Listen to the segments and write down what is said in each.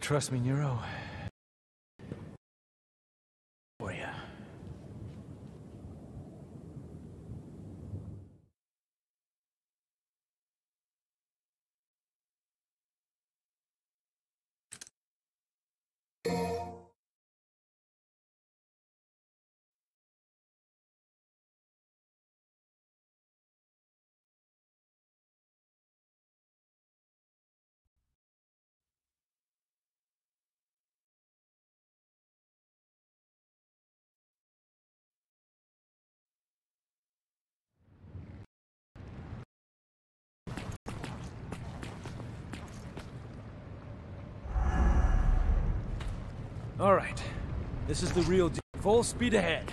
Trust me, Nero. For ya. All right, this is the real deal. Full speed ahead.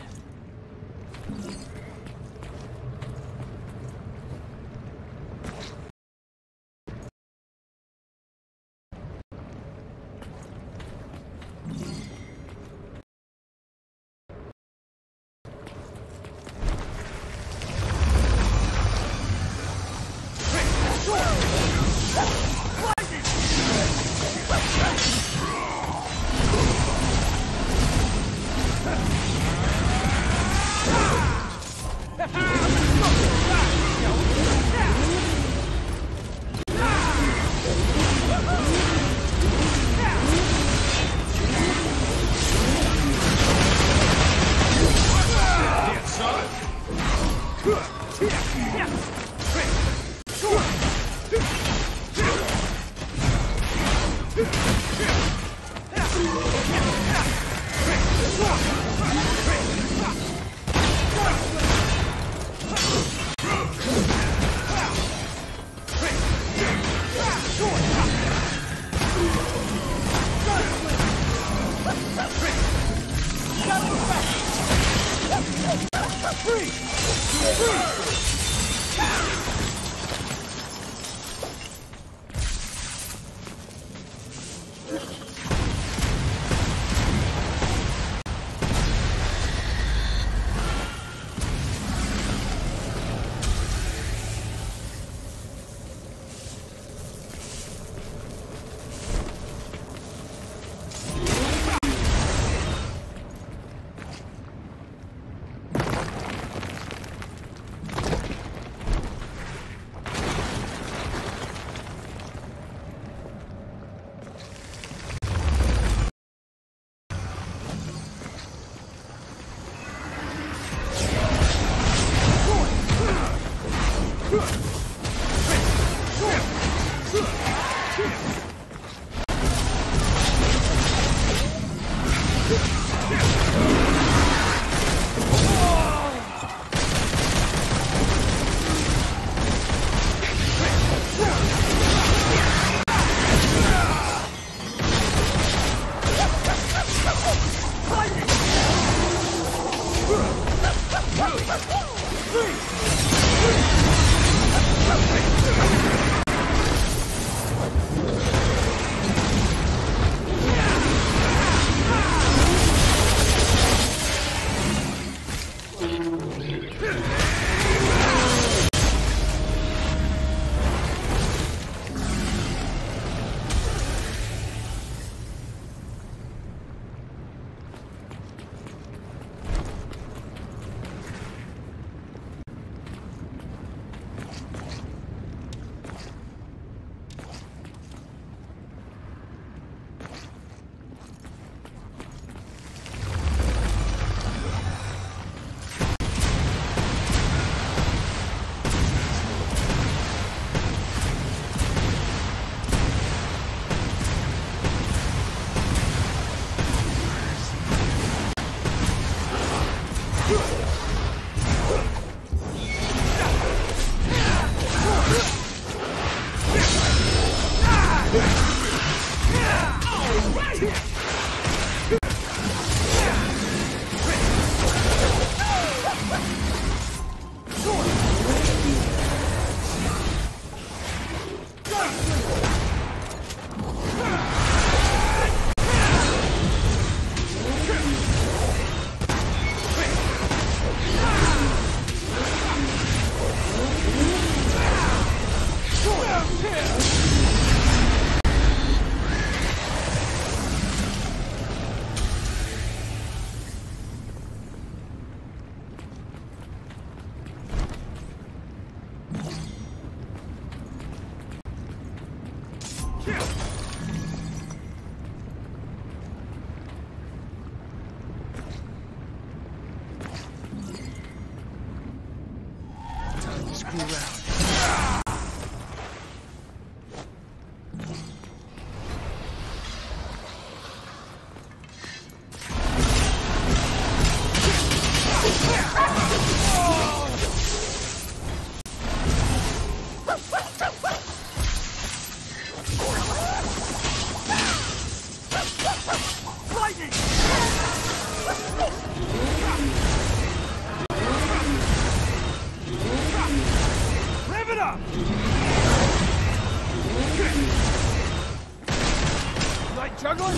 juggling?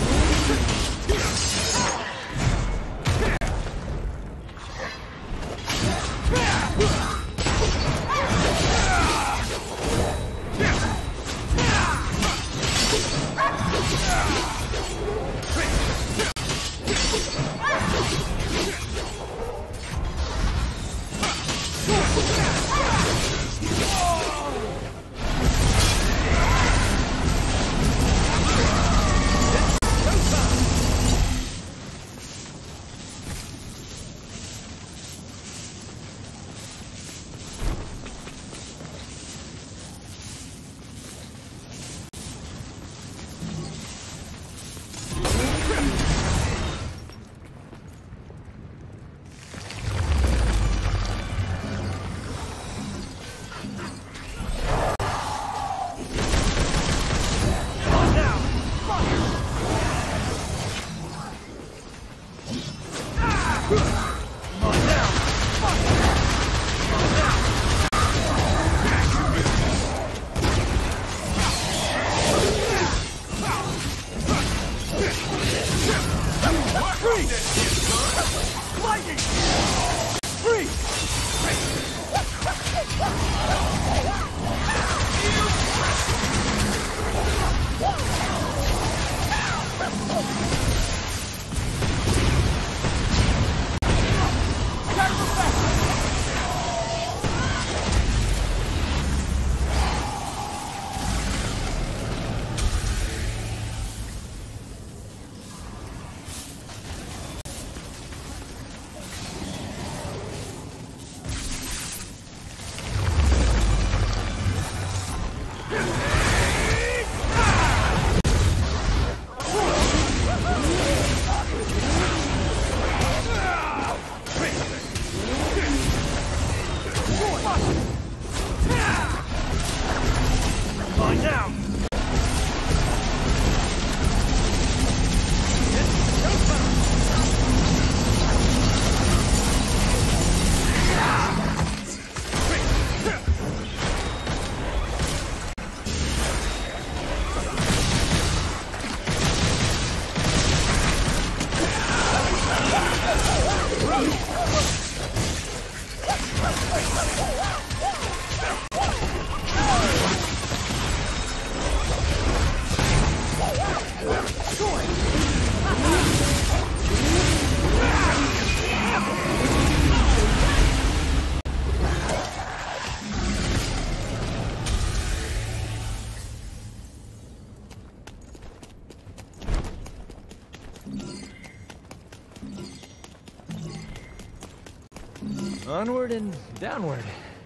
Onward and downward.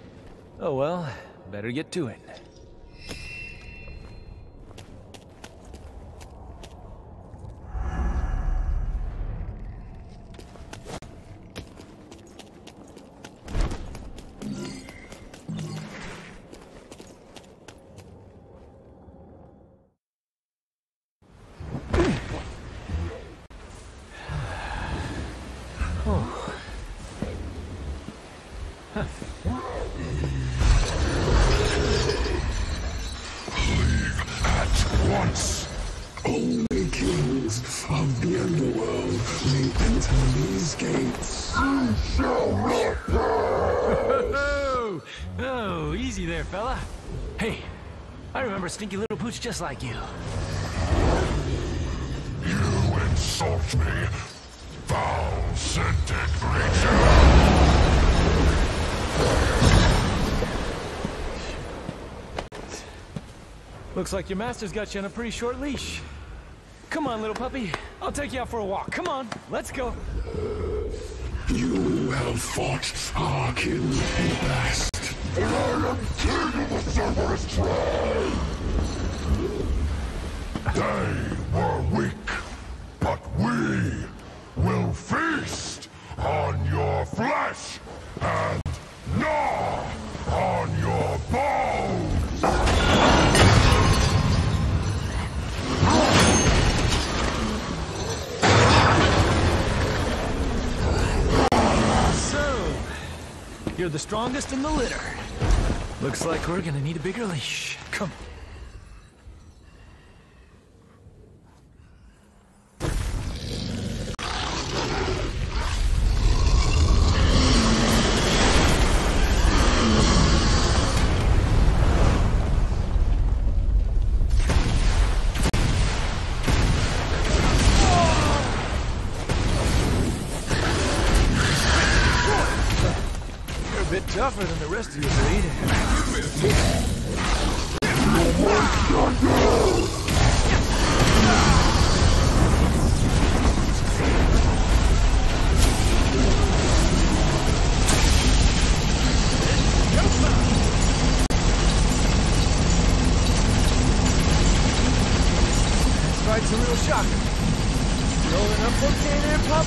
Oh well, better get to it. Fella. Hey, I remember a stinky little pooch just like you. You insult me, foul-scented creature! Looks like your master's got you on a pretty short leash. Come on, little puppy. I'll take you out for a walk. Come on, let's go. You have fought our kin in the past. And I am king of the Cerberus tribe! They were weak, but we will feast on your flesh and gnaw on your bones! So, you're the strongest in the litter. Looks like we're gonna need a bigger leash. Come. tougher than the rest of you, Blade. This fight's a real shocker. Rolling up okay there, pup?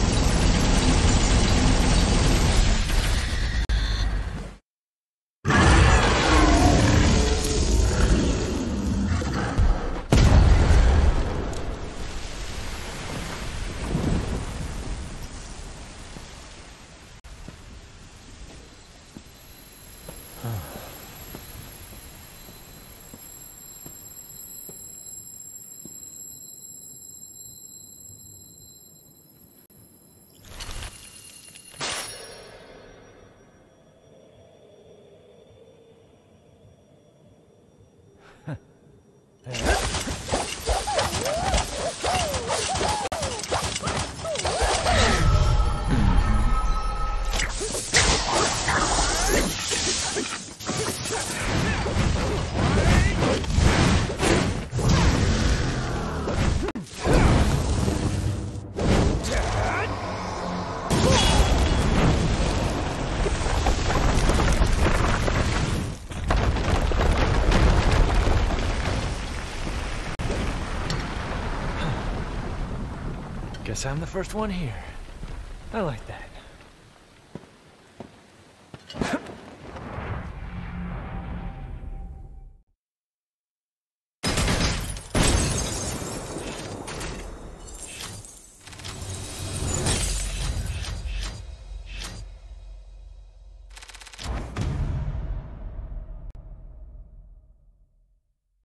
Guess I'm the first one here. I like that.